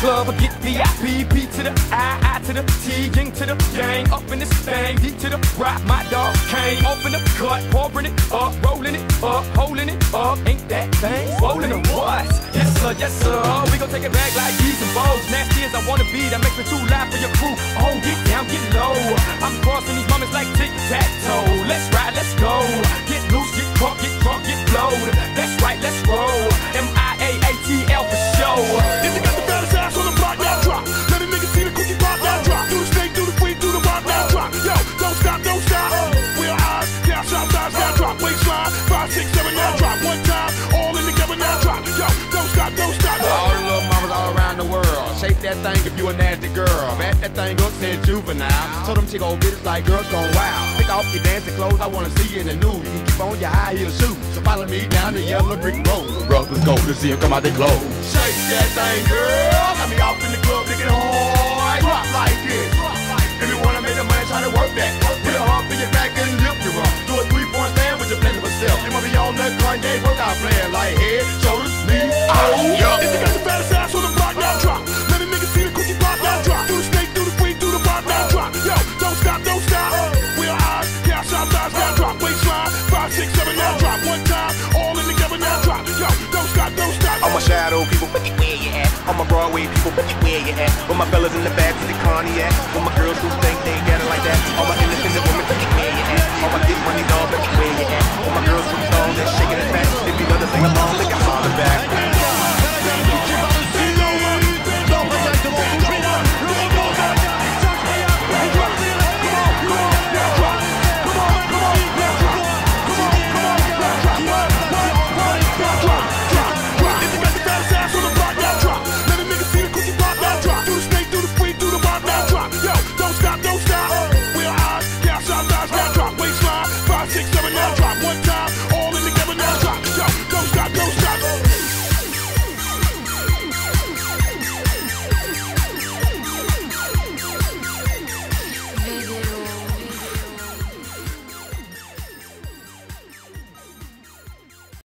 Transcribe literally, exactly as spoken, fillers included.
club, I get V I P, P to the I, I to the T, King to the gang, up in this thing, D to the rock, my dog came, open the cut, pouring it up, rolling it up, holding it up, ain't that thing swollen or what? Yes sir, yes sir, we gon' take it back like these and bows, nasty as I wanna be, that makes me too loud for your crew, oh get down, get low, I'm crossing these moments like tic-tac-toe, let's ride, let's go, get loose, get crunk, get drunk, get blowed, that's right, let's roll, M I A A T L for show. If you got the baddest ass on the block, now drop. Let a nigga see the cookie pop, now drop. Do the snake, do the freak, do the rock, now drop. Yo, don't stop, don't stop. We're eyes, down, shot, thighs, now drop. Waistline, five, six, seven, now drop. One time, all in together, now drop. Yo, don't stop, don't stop. All the little mamas all around the world, shake that thing if you a nasty girl. Back that thing up, said juvenile. Told them chick old bitches like girls gone wild. Pick off your dancing clothes, I wanna see you in the nude. You can keep on your high heel shoes. So follow me down the yellow brick road. Brothers go to see them come out they clothes. Shake that thing, girl. Got me off in the club looking hard. Drop like this. If you wanna make the money, try to work that. Put a hump in your back and lift you up. Do a three-point stand with your flexible self. You wanna be on that Kanye workout plan like head, shoulders, knees, toes. Yo, if you got the baddest ass on the block, now drop. Let a nigga see the cookie pop, now drop. Do the snake, do the freak, do the rock, now drop. Yo, don't stop, don't stop. We're eyes, down, shot, thighs, now drop. Waistline, five, six, seven, now drop. One time, all in together, now drop. Yo, don't stop, don't stop. All my shadow people, where you at? All my Broadway people, where you at? With my fellas in the back to the cognac. With my girls who think they got it like that. All my independent women, where you at? All my big money dogs, where you at? All my girls who thong that shaking it back. If you know the thing along, they can holler back.